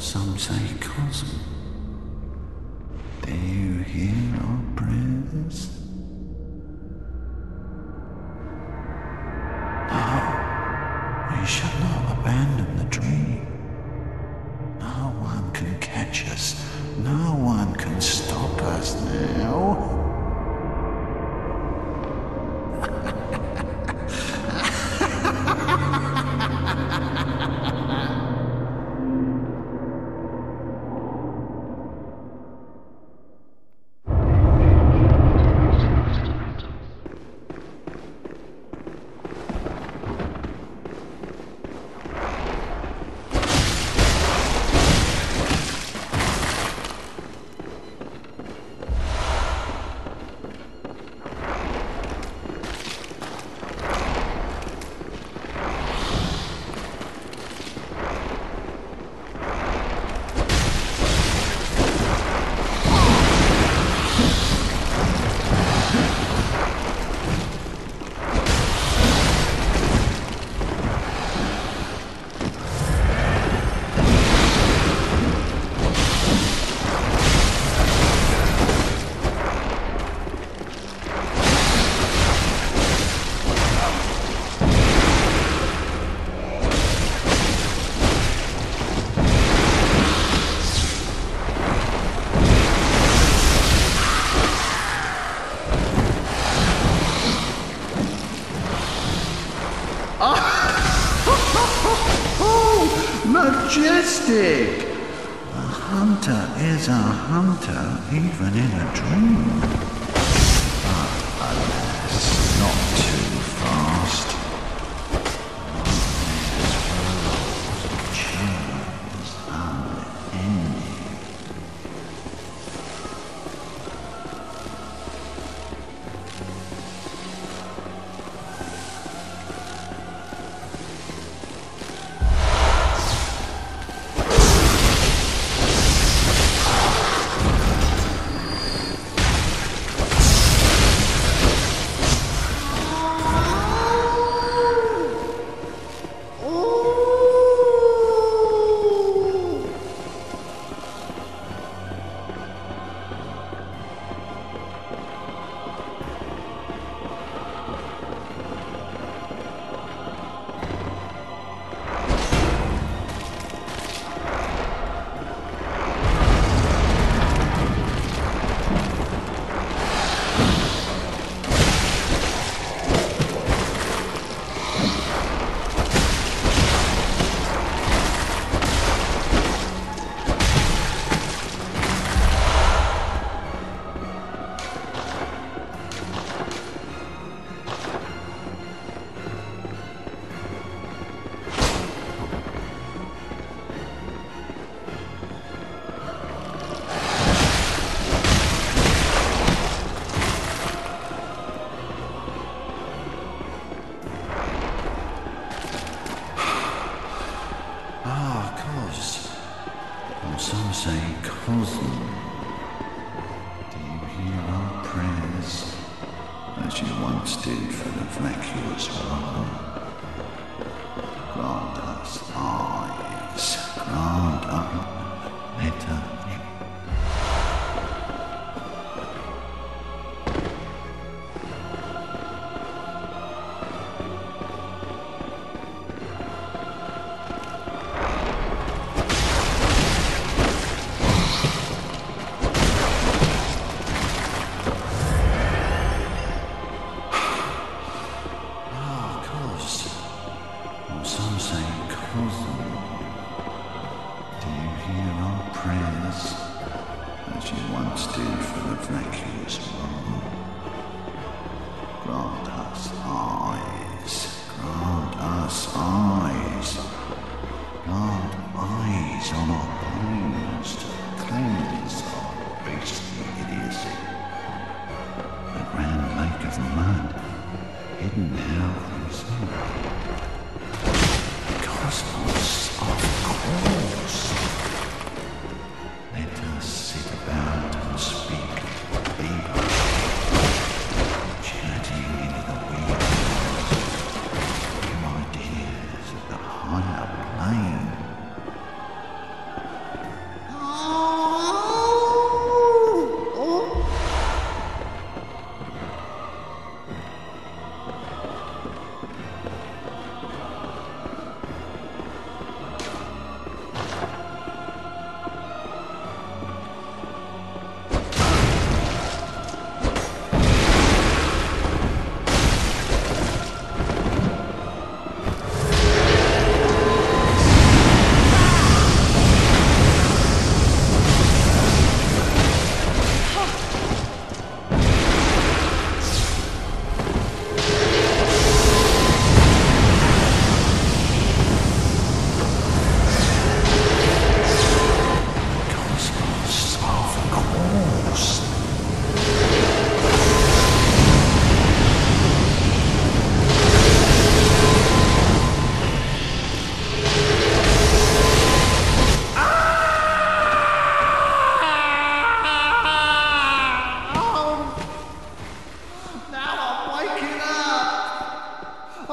some say Cosm. Do you hear our prayers? No, we shall not abandon the dream. No one can catch us. No one can stop us now. Majestic! A hunter is a hunter even in a dream. But alas, not too fast. This world changes unending. Some say Cosm. Do you hear our prayers as you once did for the vacuous one? Grant us eyes, grant us letter. Some say Cosm. Do you hear our prayers as you once did for the vacuous one? Grant us eyes, grant us eyes, grant eyes on our bones to cleanse our beastly idiocy. A grand lake of mud, hidden now from sight. Cosmos, of course. Let us sit about and speak feebly, chatting into the weeds, new ideas of the higher plane.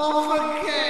Don't forget.